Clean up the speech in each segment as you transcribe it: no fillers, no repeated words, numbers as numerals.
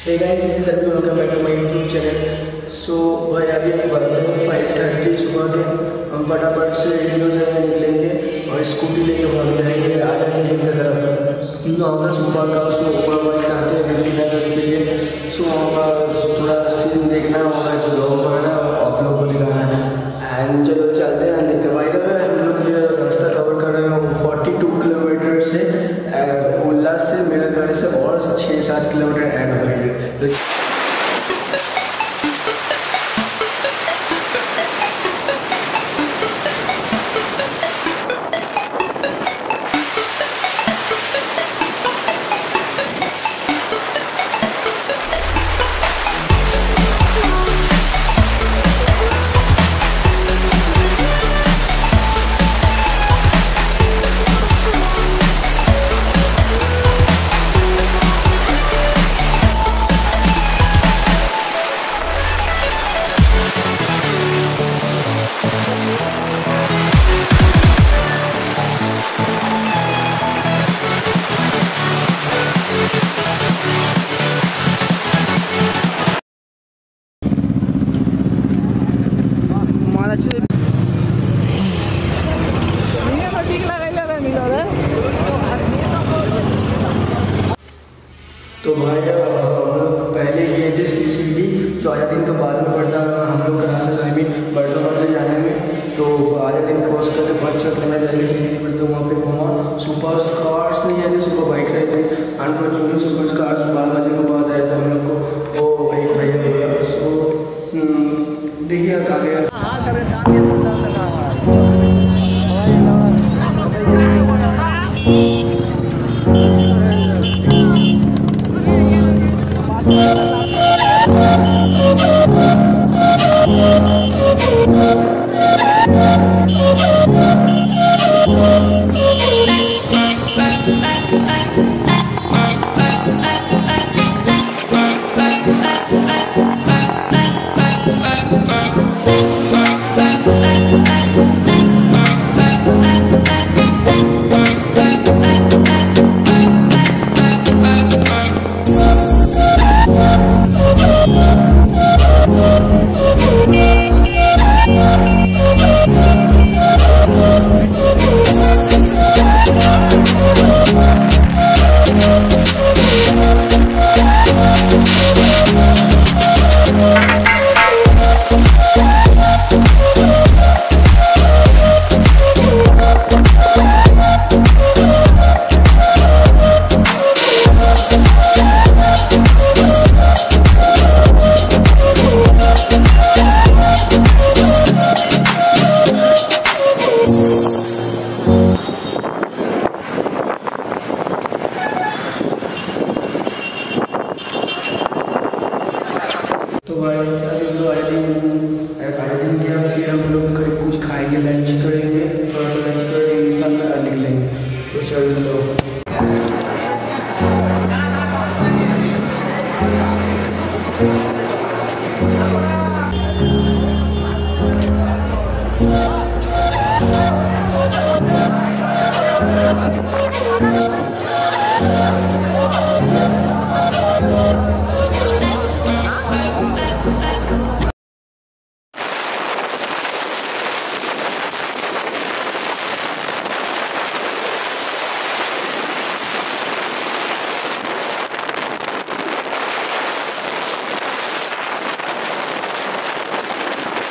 Hey guys, this is अभी welcome back to my YouTube channel. So भाई अभी बज रहे हैं 5:30 सुबह के। हम फटाफट से वीडियो निकलेंगे और स्कूटी लेके भाग जाएंगे आधा के हिंद की तरफ। वहाँ पर सुबह का बाइक आते हैं बिल्कुल 10 के लिए। सो वहाँ का थोड़ा सीन देखना है, वहाँ का ब्लॉग बनाना है, आप लोगों को दिखाना है। एंड चलो चलते हैं, देखते भाई हम लोग फिर रास्ता कवर कर रहे हैं 42 किलोमीटर से उल्लास से मेरे घर से और 6-7 किलोमीटर ऐड हो गई है। तो तो भाई हम लोग पहले गए थे CCD जो आधा दिन के बाद में पड़ता है हम लोग क्लासेस आई मीन बर्तमान से जाने में। तो आधा दिन क्रॉस करके 5-6 किलोमीटर जाके CCD पड़ता वहाँ पे घूमा। सुपर कार्स नहीं आए थे, सुपर बाइक्स आई थी। अनफॉर्चुनेटली सुपर कार्स 12 बजे के बाद आए थे हम लोग को। वो एक भैया बोला। सो देखिए आगे तो भाई अभी हम लोग आधे दिन गया, फिर हम लोग कुछ खाएंगे, लंच करेंगे, थोड़ा सा लंच करेंगे, इस टाइम में निकलेंगे। तो चलो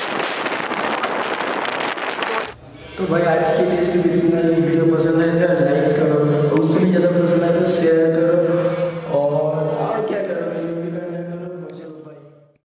तो भाई आज के लिए सिर्फ वीडियो पसंद है